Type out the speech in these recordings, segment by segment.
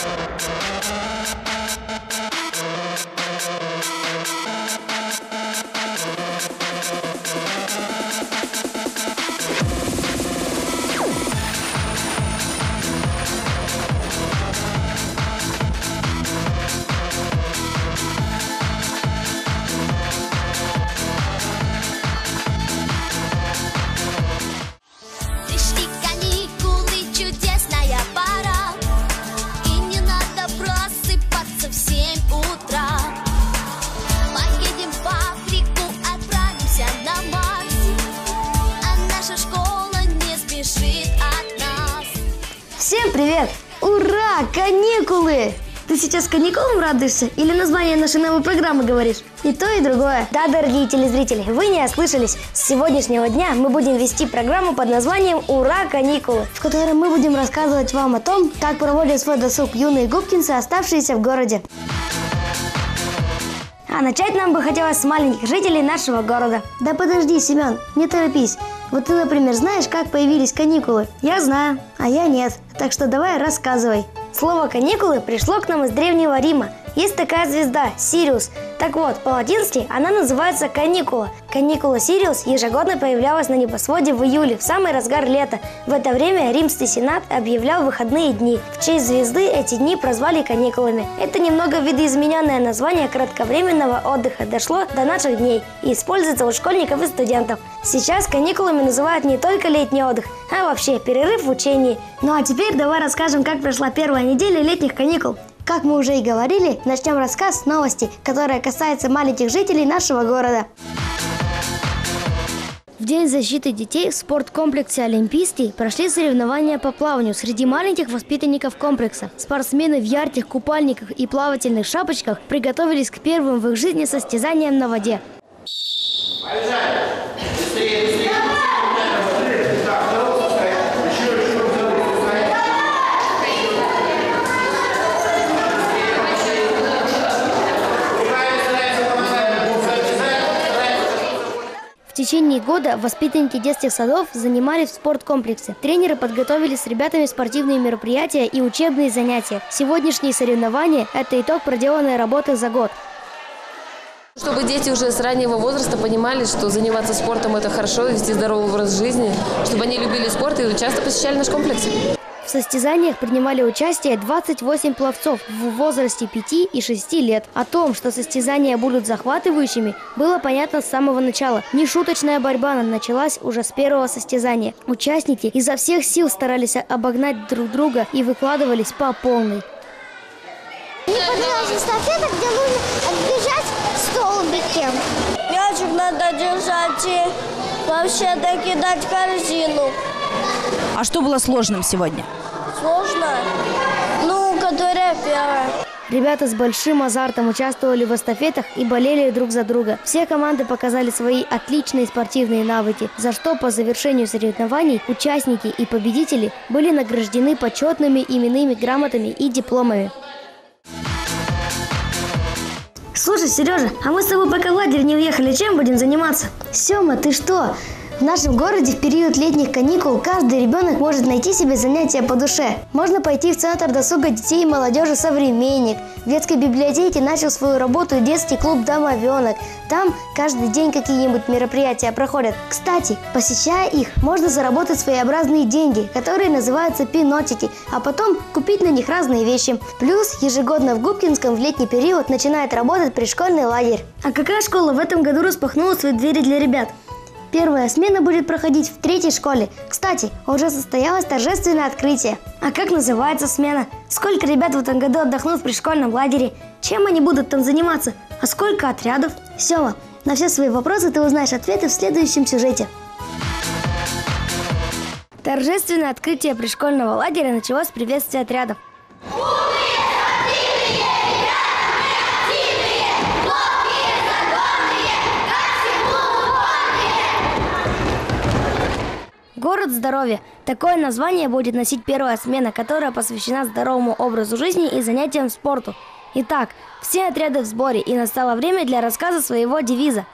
Всем привет! Ура! Каникулы! Ты сейчас каникулам радуешься или название нашей новой программы говоришь? И то, и другое. Да, дорогие телезрители, вы не ослышались. С сегодняшнего дня мы будем вести программу под названием «Ура! Каникулы», в которой мы будем рассказывать вам о том, как проводят свой досуг юные губкинцы, оставшиеся в городе. А начать нам бы хотелось с маленьких жителей нашего города. Да подожди, Семен, не торопись. Вот ты, например, знаешь, как появились каникулы? Я знаю, а я нет. Так что давай рассказывай. Слово «каникулы» пришло к нам из Древнего Рима. Есть такая звезда – Сириус. Так вот, по-латински она называется каникула. Каникула Сириус ежегодно появлялась на небосводе в июле, в самый разгар лета. В это время Римский Сенат объявлял выходные дни. В честь звезды эти дни прозвали каникулами. Это немного видоизмененное название кратковременного отдыха дошло до наших дней и используется у школьников и студентов. Сейчас каникулами называют не только летний отдых, а вообще перерыв в учении. Ну а теперь давай расскажем, как прошла первая неделя летних каникул. Как мы уже и говорили, начнем рассказ с новости, которая касается маленьких жителей нашего города. В День защиты детей в спорткомплексе «Олимпийский» прошли соревнования по плаванию среди маленьких воспитанников комплекса. Спортсмены в ярких купальниках и плавательных шапочках приготовились к первым в их жизни состязаниям на воде. В течение года воспитанники детских садов занимались в спорткомплексе. Тренеры подготовили с ребятами спортивные мероприятия и учебные занятия. Сегодняшние соревнования – это итог проделанной работы за год. Чтобы дети уже с раннего возраста понимали, что заниматься спортом – это хорошо, вести здоровый образ жизни, чтобы они любили спорт и часто посещали наш комплекс. В состязаниях принимали участие 28 пловцов в возрасте 5 и 6 лет. О том, что состязания будут захватывающими, было понятно с самого начала. Нешуточная борьба началась уже с первого состязания. Участники изо всех сил старались обогнать друг друга и выкладывались по полной. Мне понравилась эстафета, где нужно отбежать столбики. Мячик надо держать и вообще-то кидать в корзину. А что было сложным сегодня? Сложно? Ну, которая первая. Ребята с большим азартом участвовали в эстафетах и болели друг за друга. Все команды показали свои отличные спортивные навыки, за что по завершению соревнований участники и победители были награждены почетными именными грамотами и дипломами. Слушай, Сережа, а мы с тобой пока в лагерь не уехали, чем будем заниматься? Сема, ты что? В нашем городе в период летних каникул каждый ребенок может найти себе занятия по душе. Можно пойти в центр досуга детей и молодежи «Современник». В детской библиотеке начал свою работу детский клуб «Домовенок». Там каждый день какие-нибудь мероприятия проходят. Кстати, посещая их, можно заработать своеобразные деньги, которые называются пинотики, а потом купить на них разные вещи. Плюс ежегодно в Губкинском в летний период начинает работать пришкольный лагерь. А какая школа в этом году распахнула свои двери для ребят? Первая смена будет проходить в 3-й школе. Кстати, уже состоялось торжественное открытие. А как называется смена? Сколько ребят в этом году отдохнут в пришкольном лагере? Чем они будут там заниматься? А сколько отрядов? Сема, на все свои вопросы ты узнаешь ответы в следующем сюжете. Торжественное открытие пришкольного лагеря началось с приветствия отрядов. Город здоровья. Такое название будет носить первая смена, которая посвящена здоровому образу жизни и занятиям спорту. Итак, все отряды в сборе, и настало время для рассказа своего девиза.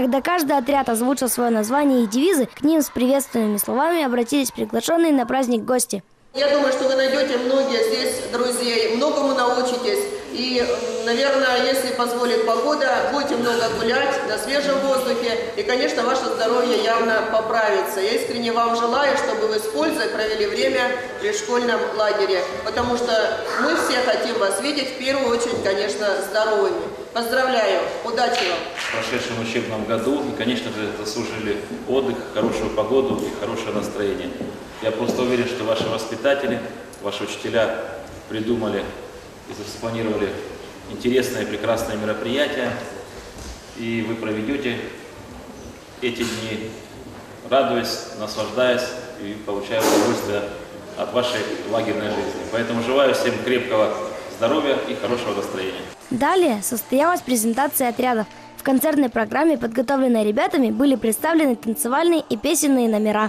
Когда каждый отряд озвучил свое название и девизы, к ним с приветственными словами обратились приглашенные на праздник гости. Я думаю, что вы найдете многие здесь друзей, многому научитесь. И, наверное, если позволит погода, будете много гулять на свежем воздухе. И, конечно, ваше здоровье явно поправится. Я искренне вам желаю, чтобы вы с пользой провели время при школьном лагере. Потому что мы все хотим вас видеть, в первую очередь, конечно, здоровыми. Поздравляю, удачи вам! В прошедшем учебном году, и, конечно же, заслужили отдых, хорошую погоду и хорошее настроение. Я просто уверен, что ваши воспитатели, ваши учителя придумали и спланировали интересное и прекрасное мероприятие, и вы проведете эти дни, радуясь, наслаждаясь и получая удовольствие от вашей лагерной жизни. Поэтому желаю всем крепкого здоровья и хорошего настроения. Далее состоялась презентация отрядов. В концертной программе, подготовленной ребятами, были представлены танцевальные и песенные номера.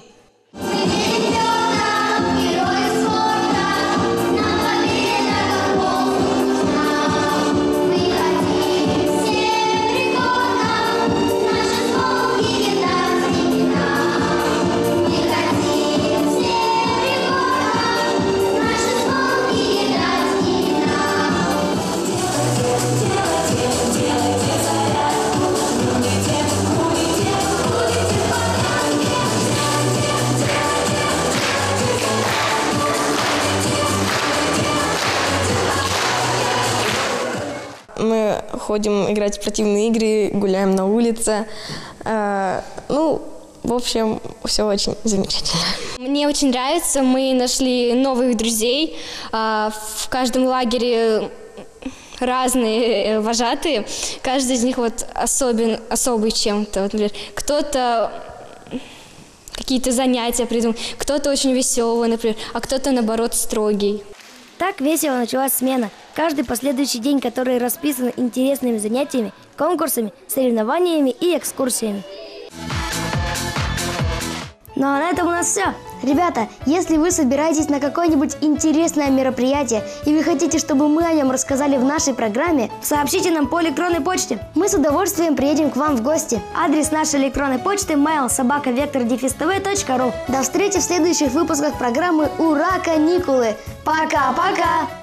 Мы ходим играть в спортивные игры, гуляем на улице. В общем, все очень замечательно. Мне очень нравится. Мы нашли новых друзей. В каждом лагере разные вожатые. Каждый из них особый чем-то. Вот, например, кто-то какие-то занятия придумал, кто-то очень веселый, например, а кто-то, наоборот, строгий. Так весело началась смена. Каждый последующий день, который расписан интересными занятиями, конкурсами, соревнованиями и экскурсиями. Ну а на этом у нас все. Ребята, если вы собираетесь на какое-нибудь интересное мероприятие и вы хотите, чтобы мы о нем рассказали в нашей программе, сообщите нам по электронной почте. Мы с удовольствием приедем к вам в гости. Адрес нашей электронной почты mail@vector-tv.ru. До встречи в следующих выпусках программы «Ура, каникулы». Пока-пока!